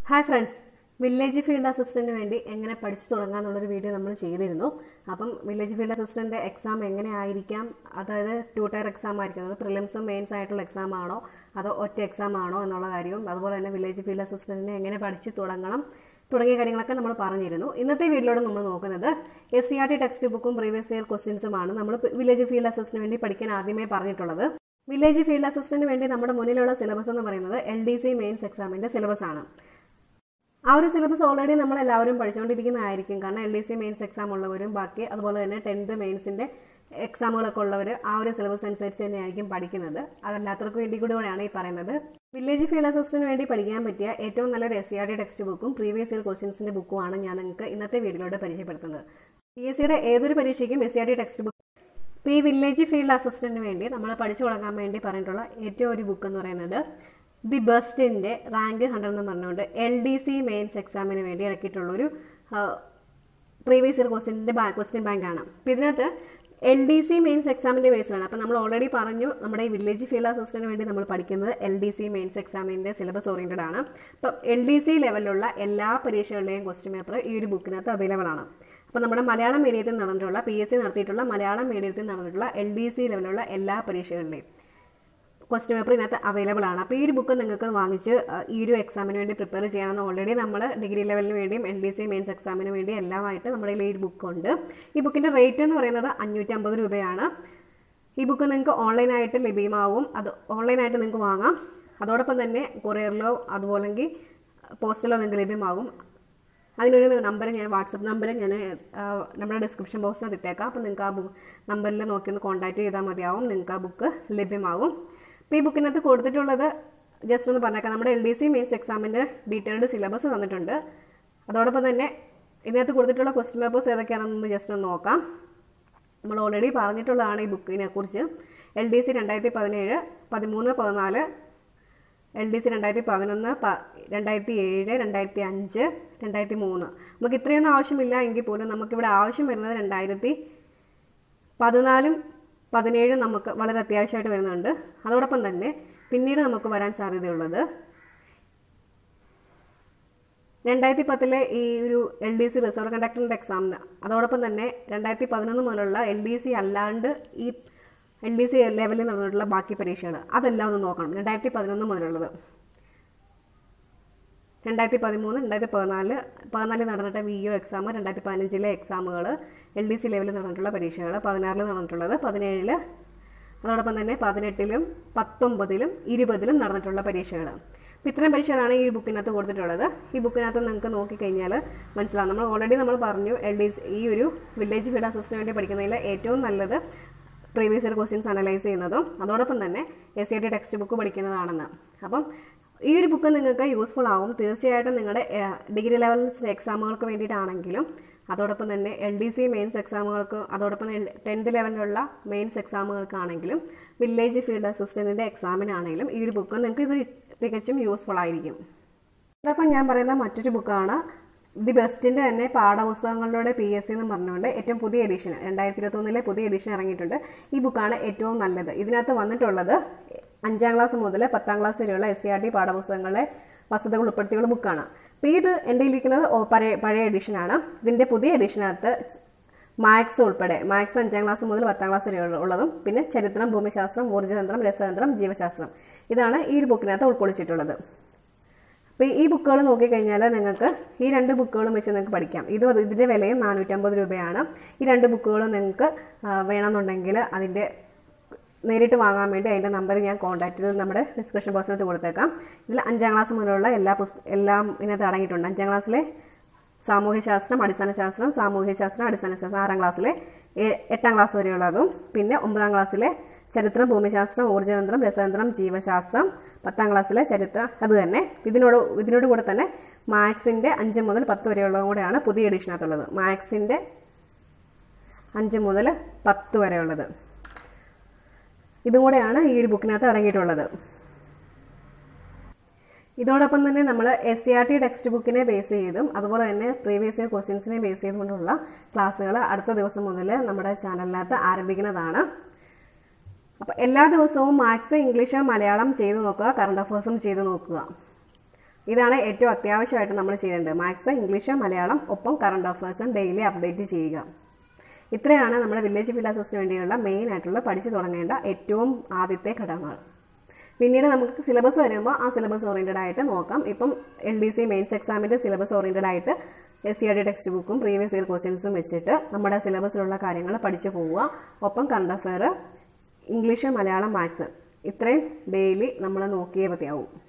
Hi friends, Village Field Assistant വേണ്ടി എങ്ങനെ പഠിച്ചു തുടങ്ങാനുള്ള ഒരു വീഡിയോ നമ്മൾ ചെയ്തിരുന്നു. അപ്പം Village Field Assistant എക്സാം എങ്ങനെ ആയിരിക്കാം, അതായത് 2 ടയർ എക്സാം ആയിരിക്കും, അത് പ്രിലിംസും മെയിൻസ് ആയിട്ടുള്ള എക്സാം ആണോ അതോ ഒറ്റ എക്സാം ആണോ എന്നുള്ള കാര്യവും അതുപോലെ തന്നെ Village Field Assistant എങ്ങനെ പഠിച്ചു തുടങ്ങണം തുടങ്ങിയ കാര്യങ്ങളൊക്കെ നമ്മൾ പറഞ്ഞിരുന്നു. ഇന്നത്തെ വീഡിയോയിലൂടെ നമ്മൾ നോക്കുന്നത് SCERT ടെക്സ്റ്റ് ബുക്കും പ്രീവിയസ് ഇയർ ക്വസ്റ്റ്യൻസുമാണ് നമ്മൾ Village Field Assistant വേണ്ടി പഠിക്കാൻ ആദ്യമേ പറഞ്ഞിട്ടുള്ളത്. Village Field Assistant വേണ്ടി നമ്മുടെ മുന്നിലുള്ള സിലബസ് എന്ന് പറയുന്നത് LDC മെയിൻസ് എക്സാമിന്റെ സിലബസ് ആണ്. ആ ഒരു സിലബസ് ഓൾറെഡി നമ്മൾ എല്ലാവരും പഠിച്ചുകൊണ്ടിരിക്കുന്നതായിരിക്കും. കാരണം LDC മെയിൻസ് എക്സാം ഉള്ളവരും ബാക്കി അതുപോലെ തന്നെ 10th മെയിൻസിന്റെ എക്സാമുകളൊക്കെ ഉള്ളവർ ആ ഒരു സിലബസ് അനുസരിച്ച് തന്നെയായിരിക്കും പഠിക്കുന്നത്. അതല്ലാത്തവർക്ക് വേണ്ടി കൂടെയാണ് ഈ പറയുന്നത്. വില്ലേജ് ഫീൽഡ് അസിസ്റ്റന്റിന് വേണ്ടി പഠിക്കാൻ പറ്റിയ ഏറ്റവും നല്ലൊരു SCERT ടെക്സ്റ്റ് ബുക്കും പ്രീവിയസ് ഇയർ ക്വസ്റ്റ്യൻസിന്റെ ബുക്കുമാണ് ഞാൻ നിങ്ങൾക്ക് ഇന്നത്തെ വീഡിയോയിലൂടെ പരിചയപ്പെടുത്തുന്നത്. PSCയുടെ ഏതൊരു പരീക്ഷയ്ക്കും SCERT ടെക്സ്റ്റ് ബുക്ക്. ഇപ്പോൾ ഈ വില്ലേജ് ഫീൽഡ് അസിസ്റ്റന്റിന് വേണ്ടി നമ്മൾ പഠിച്ചു തുടങ്ങാൻ വേണ്ടി പറഞ്ഞിട്ടുള്ള ഏറ്റവും ഒരു ബുക്ക് എന്ന് പറയുന്നത് ദി ബെസ്റ്റിന്റെ റാങ്ക് 100 എന്ന് പറഞ്ഞുകൊണ്ട് LDC മെയിൻസ് എക്സാമിന് വേണ്ടി ഇറക്കിയിട്ടുള്ളൊരു പ്രീവിയസ് ഇയർ ക്വസ്റ്റ്യൻ ബാങ്ക് ആണ്. അപ്പോൾ ഇതിനകത്ത് LDC മെയിൻസ് എക്സാമിന്റെ ബേസിലാണ്. അപ്പോൾ നമ്മൾ ഓൾറെഡി പറഞ്ഞു നമ്മുടെ ഈ വില്ലേജ് ഫീൽഡ് അസിസ്റ്റന്റിന് വേണ്ടി നമ്മൾ പഠിക്കുന്നത് LDC മെയിൻസ് എക്സാമിന്റെ സിലബസ് ഓറിയന്റഡ് ആണ്. അപ്പം LDC ലെവലിലുള്ള എല്ലാ പരീക്ഷകളുടെയും ക്വസ്റ്റ്യൻ പേപ്പർ ഈ ഒരു ബുക്കിനകത്ത് അവൈലബിൾ ആണ്. അപ്പോൾ നമ്മുടെ മലയാളം മീഡിയത്തിൽ നടന്നിട്ടുള്ള PSC നടത്തിയിട്ടുള്ള മലയാളം മീഡിയത്തിൽ നടന്നിട്ടുള്ള LDC ലെവലിലുള്ള എല്ലാ പരീക്ഷകളുടെയും ക്വസ്റ്റ്യൻ പേപ്പർ ഇതിനകത്ത് അവൈലബിൾ ആണ്. അപ്പോൾ ഈ ഒരു ബുക്ക് നിങ്ങൾക്ക് വാങ്ങിച്ച് ഈ ഒരു എക്സാമിന് വേണ്ടി പ്രിപ്പയർ ചെയ്യാമെന്ന് ഓൾറെഡി നമ്മൾ ഡിഗ്രി ലെവലിന് വേണ്ടിയും LDC മെയിൻസ് എക്സാമിന് വേണ്ടി എല്ലാമായിട്ട് നമ്മുടെ ഈ ഒരു ബുക്കുണ്ട്. ഈ ബുക്കിൻ്റെ റേറ്റ് എന്ന് പറയുന്നത് 550 രൂപയാണ്. ഈ ബുക്ക് നിങ്ങൾക്ക് ഓൺലൈനായിട്ട് ലഭ്യമാവും. അത് ഓൺലൈനായിട്ട് നിങ്ങൾക്ക് വാങ്ങാം. അതോടൊപ്പം തന്നെ കൊറിയറിലോ അതുപോലെങ്കിൽ പോസ്റ്റലോ നിങ്ങൾക്ക് ലഭ്യമാകും. അതിനൊരു നമ്പർ ഞാൻ വാട്സപ്പ് നമ്പർ ഞാൻ നമ്മുടെ ഡിസ്ക്രിപ്ഷൻ ബോക്സിനകത്ത് ഇട്ടേക്കാം. അപ്പോൾ നിങ്ങൾക്ക് ആ നമ്പറിൽ നോക്കി ഒന്ന് കോൺടാക്ട് ചെയ്താൽ മതിയാവും. നിങ്ങൾക്ക് ആ ബുക്ക് ലഭ്യമാകും. അപ്പോൾ ഈ ബുക്കിനകത്ത് കൊടുത്തിട്ടുള്ളത് ജസ്റ്റ് ഒന്ന് പറഞ്ഞേക്കാം, നമ്മുടെ LDC മെയിൻസ് എക്സാമിൻ്റെ ഡീറ്റെയിൽഡ് സിലബസ് തന്നിട്ടുണ്ട്. അതോടൊപ്പം തന്നെ ഇതിനകത്ത് കൊടുത്തിട്ടുള്ള ക്വസ്റ്റ്യൻ പേപ്പേഴ്സ് ഏതൊക്കെയാണെന്ന് ജസ്റ്റ് ഒന്ന് നോക്കാം. നമ്മൾ ഓൾറെഡി പറഞ്ഞിട്ടുള്ളതാണ് ഈ ബുക്കിനെ കുറിച്ച്. LDC 2017, 13, 14, LDC 2011, 2007, 2005, 2003. നമുക്ക് ഇത്രയൊന്നും ആവശ്യമില്ല എങ്കിൽ പോലും നമുക്കിവിടെ ആവശ്യം വരുന്നത് 2014, 2017 നമുക്ക് വളരെ അത്യാവശ്യമായിട്ട് വരുന്നുണ്ട്. അതോടൊപ്പം തന്നെ പിന്നീട് നമുക്ക് വരാൻ സാധ്യതയുള്ളത് 2010 ഈ ഒരു LDC റിസർവ് കണ്ടക്ടറിൻ്റെ എക്സാമിന്, അതോടൊപ്പം തന്നെ 2011 മുതലുള്ള LDC അല്ലാണ്ട് ഈ LDC ലെവലിൽ നടന്നിട്ടുള്ള ബാക്കി പരീക്ഷകൾ അതെല്ലാം ഒന്ന് നോക്കണം. 2011 മുതലുള്ളത്, 2013, 2014 നടന്നിട്ട് VO എക്സാം, 2015 എക്സാമുകൾ, LDC ലെവലിൽ നടന്നിട്ടുള്ള പരീക്ഷകൾ, 16 നടന്നിട്ടുള്ളത്, 17, അതോടൊപ്പം തന്നെ 18, 19, 20 നടന്നിട്ടുള്ള പരീക്ഷകൾ. അപ്പോൾ ഇത്രയും പരീക്ഷകളാണ് ഈ ബുക്കിനകത്ത് കൊടുത്തിട്ടുള്ളത്. ഈ ബുക്കിനകത്ത് നിങ്ങൾക്ക് നോക്കിക്കഴിഞ്ഞാൽ മനസ്സിലാവും. നമ്മൾ ഓൾറെഡി പറഞ്ഞു LDC ഈ ഒരു വില്ലേജ് ഫീൽഡ് അസിസ്റ്റന്റിന് വേണ്ടി പഠിക്കുന്നതിൽ ഏറ്റവും നല്ലത് പ്രീവിയസ് ഇയർ ക്വസ്റ്റ്യൻസ് അനലൈസ് ചെയ്യുന്നതും അതോടൊപ്പം തന്നെ SCERT ടെക്സ്റ്റ് ബുക്ക് പഠിക്കുന്നതാണെന്ന്. അപ്പം ഈ ഒരു ബുക്ക് നിങ്ങൾക്ക് യൂസ്ഫുൾ ആവും. തീർച്ചയായിട്ടും നിങ്ങളുടെ ഡിഗ്രി ലെവൽ എക്സാമുകൾക്ക് വേണ്ടിയിട്ടാണെങ്കിലും അതോടൊപ്പം തന്നെ LDC മെയിൻസ് എക്സാമുകൾക്ക്, അതോടൊപ്പം 10th ലെവലിലുള്ള മെയിൻസ് എക്സാമുകൾക്കാണെങ്കിലും വില്ലേജ് ഫീൽഡ് അസിസ്റ്റന്റിൻ്റെ എക്സാമിനാണെങ്കിലും ഈ ഒരു ബുക്ക് നിങ്ങൾക്ക് ഇത് തികച്ചും യൂസ്ഫുൾ ആയിരിക്കും. അതോടൊപ്പം ഞാൻ പറയുന്ന മറ്റൊരു ബുക്കാണ് ദി ബെസ്റ്റിൻ്റെ തന്നെ പാഠപുസ്തകങ്ങളുടെ PSC എന്ന് പറഞ്ഞുകൊണ്ട് ഏറ്റവും പുതിയ എഡിഷൻ 2021 പുതിയ എഡിഷൻ ഇറങ്ങിയിട്ടുണ്ട്. ഈ ബുക്കാണ് ഏറ്റവും നല്ലത്. ഇതിനകത്ത് വന്നിട്ടുള്ളത് 5ാം ക്ലാസ് മുതൽ 10ാം ക്ലാസ് വരെയുള്ള SCERT പാഠപുസ്തകങ്ങളെ വസ്തുതകൾ ഉൾപ്പെടുത്തിയുള്ള ബുക്കാണ്. അപ്പോൾ ഇത് എൻ്റെ ഇരിക്കുന്നത് പഴയ എഡിഷനാണ്. ഇതിൻ്റെ പുതിയ എഡിഷനകത്ത് മാത്സ് ഉൾപ്പെടെ, മാത്സ് 5ാം ക്ലാസ് മുതൽ 10ാം ക്ലാസ് വരെ ഉള്ളതും പിന്നെ ചരിത്രം, ഭൂമിശാസ്ത്രം, ഊർജ്ജതന്ത്രം, രസതന്ത്രം, ജീവശാസ്ത്രം ഇതാണ് ഈ ഒരു ബുക്കിനകത്ത് ഉൾക്കൊള്ളിച്ചിട്ടുള്ളത്. അപ്പോൾ ഈ ബുക്കുകൾ നോക്കിക്കഴിഞ്ഞാൽ നിങ്ങൾക്ക് ഈ 2 ബുക്കുകളും വെച്ച് നിങ്ങൾക്ക് പഠിക്കാം. ഇതിൻ്റെ വിലയും 450 രൂപയാണ്. ഈ 2 ബുക്കുകളും നിങ്ങൾക്ക് വേണമെന്നുണ്ടെങ്കിൽ അതിൻ്റെ നേരിട്ട് വാങ്ങാൻ വേണ്ടി അതിൻ്റെ നമ്പർ ഞാൻ കോൺടാക്ട് ചെയ്ത് നമ്മുടെ ഡിസ്ക്രിപ്ഷൻ ബോക്സിനകത്ത് കൊടുത്തേക്കാം. ഇതിൽ 5ാം ക്ലാസ് മുതലുള്ള എല്ലാം ഇതിനകത്ത് അടങ്ങിയിട്ടുണ്ട്. 5ാം ക്ലാസ്സിലെ സാമൂഹ്യശാസ്ത്രം, അടിസ്ഥാനശാസ്ത്രം, സാമൂഹ്യശാസ്ത്രം, അടിസ്ഥാനശാസ്ത്രം, 6ാം ക്ലാസ്സിലെ 8ാം ക്ലാസ് വരെയുള്ളതും പിന്നെ 9ാം ക്ലാസ്സിലെ ചരിത്രം, ഭൂമിശാസ്ത്രം, ഊർജ്ജതന്ത്രം, രസതന്ത്രം, ജീവശാസ്ത്രം, 10ാം ക്ലാസ്സിലെ ചരിത്രം അത് തന്നെ. ഇതിനോട് കൂടെ തന്നെ മാത്സിൻ്റെ 5 മുതൽ 10 വരെയുള്ളതും കൂടെയാണ് പുതിയ എഡിഷനകത്തുള്ളത്. മാത്സിൻ്റെ 5 മുതൽ 10 വരെയുള്ളത് ഇതും കൂടെയാണ് ഈ ഒരു ബുക്കിനകത്ത് അടങ്ങിയിട്ടുള്ളത്. ഇതോടൊപ്പം തന്നെ നമ്മൾ SCERT ടെക്സ്റ്റ് ബുക്കിനെ ബേസ് ചെയ്തും അതുപോലെ തന്നെ പ്രീവിയസ് ഇയർ ക്വസ്റ്റ്യൻസിനെ ബേസ് ചെയ്തുകൊണ്ടുള്ള ക്ലാസ്സുകൾ അടുത്ത ദിവസം മുതൽ നമ്മുടെ ചാനലിനകത്ത് ആരംഭിക്കുന്നതാണ്. അപ്പോൾ എല്ലാ ദിവസവും മാത്സ്, ഇംഗ്ലീഷ്, മലയാളം ചെയ്തു നോക്കുക, കറണ്ട് അഫയേഴ്സും ചെയ്തു നോക്കുക. ഇതാണ് ഏറ്റവും അത്യാവശ്യമായിട്ട് നമ്മൾ ചെയ്യേണ്ടത്. മാത്സ്, ഇംഗ്ലീഷ്, മലയാളം, ഒപ്പം കറണ്ട് അഫയേഴ്സും ഡെയിലി അപ്ഡേറ്റ് ചെയ്യുക. ഇത്രയാണ് നമ്മുടെ വില്ലേജ് ഫീൽഡ് അസിസ്റ്റന്റിന് വേണ്ടിയുള്ള മെയിൻ ആയിട്ടുള്ള പഠിച്ചു തുടങ്ങേണ്ട ഏറ്റവും ആദ്യത്തെ ഘടകങ്ങൾ. പിന്നീട് നമുക്ക് സിലബസ് വരുമ്പോൾ ആ സിലബസ് ഓറിയൻറ്റഡ് ആയിട്ട് നോക്കാം. ഇപ്പം LDC മെയിൻസ് എക്സാമിൻ്റെ സിലബസ് ഓറിയൻറ്റഡ് ആയിട്ട് SCERT ടെക്സ്റ്റ് ബുക്കും പ്രീവിയസ് ഇയർ ക്വസ്റ്റ്യൻസും വെച്ചിട്ട് നമ്മുടെ സിലബസിലുള്ള കാര്യങ്ങൾ പഠിച്ചു പോവുക. ഒപ്പം current affair, English, Malayalam, maths ഇത്രയും ഡെയിലി നമ്മൾ നോക്കിയേ മതിയാവും.